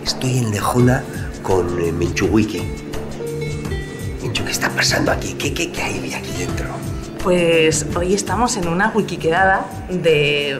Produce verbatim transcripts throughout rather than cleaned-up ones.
Estoy en Lejona con eh, Menchuwiki. Menchu, ¿qué está pasando aquí? ¿Qué, qué, qué hay aquí dentro? Pues hoy estamos en una wikiquedada de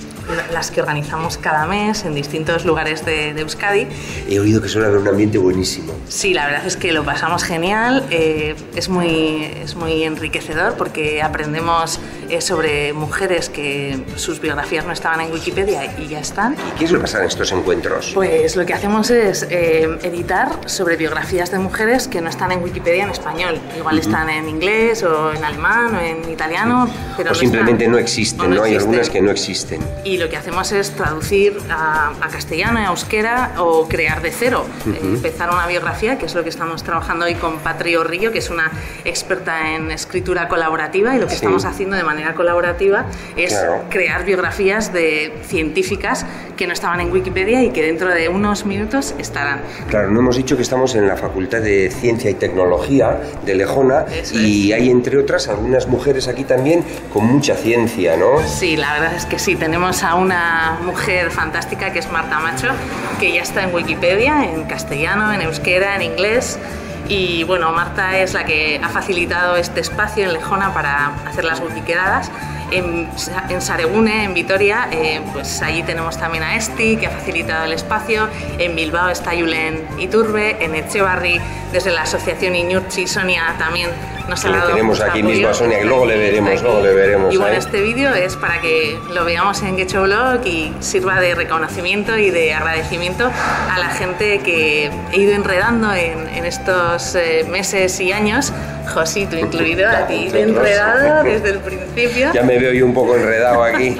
las que organizamos cada mes en distintos lugares de, de Euskadi. He oído que suele haber un ambiente buenísimo. Sí, la verdad es que lo pasamos genial, eh, es, muy, es muy enriquecedor porque aprendemos eh, sobre mujeres que sus biografías no estaban en Wikipedia y ya están. ¿Y qué es lo que pasa en estos encuentros? Pues lo que hacemos es eh, editar sobre biografías de mujeres que no están en Wikipedia en español. Igual uh-huh. están en inglés o en alemán o en italiano, pero o no simplemente están, no existen, ¿no? no Hay existen. algunas que no existen. Y lo que hacemos es traducir a, a castellano, a euskera o crear de cero. Uh-huh. eh, empezar una biografía, que es lo que estamos trabajando hoy con Patri Orrillo, que es una experta en escritura colaborativa, y lo que sí. estamos haciendo de manera colaborativa es claro. crear biografías de científicas que no estaban en Wikipedia y que dentro de unos minutos estarán. Claro, no hemos dicho que estamos en la Facultad de Ciencia y Tecnología de Lejona. Eso y es. Hay, entre otras, algunas mujeres aquí también con mucha ciencia, ¿no? Sí, la verdad es que sí. Tenemos a una mujer fantástica que es Marta Macho, que ya está en Wikipedia, en castellano, en euskera, en inglés. Y bueno, Marta es la que ha facilitado este espacio en Lejona para hacer las wikiquedadas. En, en Saregune, en Vitoria, eh, pues allí tenemos también a Esti, que ha facilitado el espacio. En Bilbao está Julen Iturbe. En Etxebarri, desde la asociación Iñurtzi, Sonia también nos ha dado. Tenemos aquí apoyo. Mismo a Sonia, que luego le veremos, luego le veremos. Y bueno, ¿eh? este vídeo es para que lo veamos en Getxoblog y sirva de reconocimiento y de agradecimiento a la gente que he ido enredando en, en estos eh, meses y años. Josito incluido, a ti te he enredado desde el principio. Ya me veo yo un poco enredado aquí.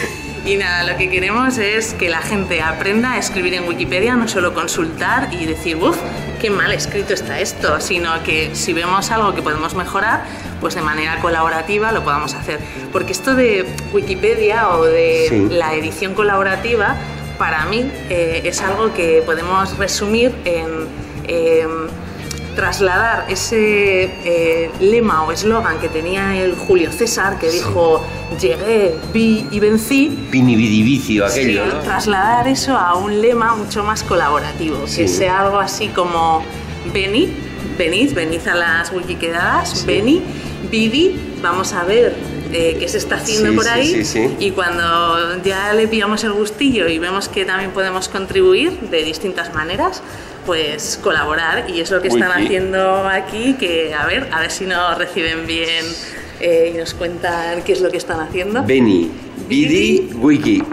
Y nada, lo que queremos es que la gente aprenda a escribir en Wikipedia, no solo consultar y decir, uff, qué mal escrito está esto, sino que si vemos algo que podemos mejorar, pues de manera colaborativa lo podamos hacer. Porque esto de Wikipedia o de sí. la edición colaborativa, para mí eh, es algo que podemos resumir en eh, trasladar ese eh, lema o eslogan que tenía el Julio César, que sí. dijo llegué, vi y vencí. Vini vidi vicio, aquello, sí, ¿no? Trasladar eso a un lema mucho más colaborativo, sí. que sea algo así como venid, venid, venid a las wikiquedadas, sí. venid, vidi, vamos a ver eh, qué se está haciendo sí, por ahí sí, sí, sí. y cuando ya le pillamos el gustillo y vemos que también podemos contribuir de distintas maneras, pues colaborar, y es lo que están Wiki. haciendo aquí, que a ver, a ver si nos reciben bien eh, y nos cuentan qué es lo que están haciendo. Beni, Bidi, Wiki.